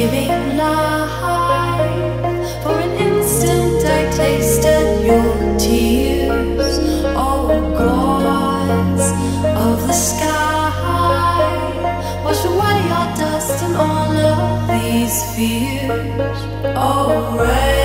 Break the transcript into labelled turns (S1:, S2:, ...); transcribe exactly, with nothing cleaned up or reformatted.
S1: giving life. For an instant I tasted your tears, oh gods of the sky. Wash away your dust and all of these fears, oh rain.